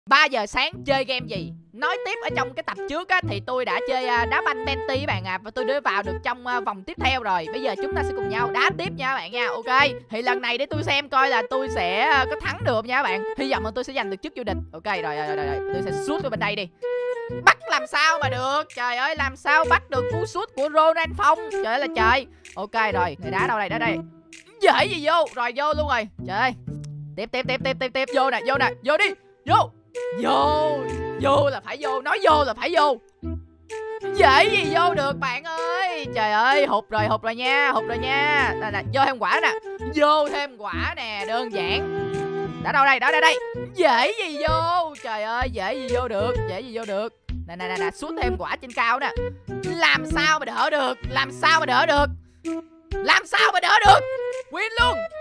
3 giờ sáng chơi game gì? Nói tiếp ở trong cái tập trước á, thì tôi đã chơi đá banh Menti các bạn và tôi đã vào được trong vòng tiếp theo rồi. Bây giờ chúng ta sẽ cùng nhau đá tiếp nha các bạn nha. Ok, thì lần này để tôi xem coi là tôi sẽ có thắng được nha các bạn. Hy vọng là tôi sẽ giành được chức vô địch. Ok, rồi, tôi sẽ sút qua bên đây đi. Bắt làm sao mà được? Trời ơi, làm sao bắt được cú sút của Ronald Phong? Trời ơi là trời. Ok rồi, này đá đâu đây, đá đây. Dễ gì vô? Rồi vô luôn rồi. Trời ơi. Tiếp vô nè, vô đi. Vô là phải vô, nói vô là phải vô. Dễ gì vô được bạn ơi. Trời ơi, hụt rồi nha. Nè, vô thêm quả nè. Vô thêm quả nè, đơn giản. Đã đâu đây, đó đây. Dễ gì vô. Trời ơi, dễ gì vô được. Nè, sút thêm quả trên cao nè. Làm sao mà đỡ được. Win luôn.